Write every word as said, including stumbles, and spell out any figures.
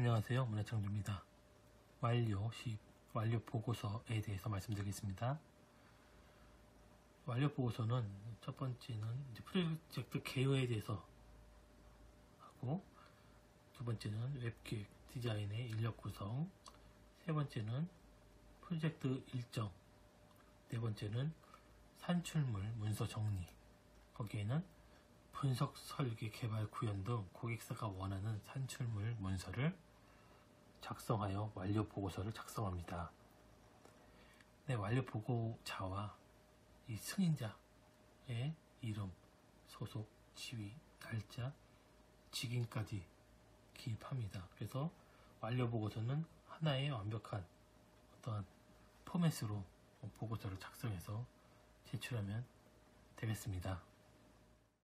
안녕하세요. 문해창조입니다. 완료 십, 완료 보고서에 대해서 말씀드리겠습니다. 완료 보고서는 첫 번째는 이제 프로젝트 개요에 대해서 하고, 두 번째는 웹기획 디자인의 인력 구성, 세 번째는 프로젝트 일정, 네 번째는 산출물 문서 정리, 거기에는 분석, 설계, 개발, 구현 등 고객사가 원하는 산출물 문서를 작성하여 완료 보고서를 작성합니다. 네, 완료 보고자와 이 승인자의 이름, 소속, 지위, 날짜, 직인까지 기입합니다. 그래서 완료 보고서는 하나의 완벽한 어떠한 포맷으로 보고서를 작성해서 제출하면 되겠습니다.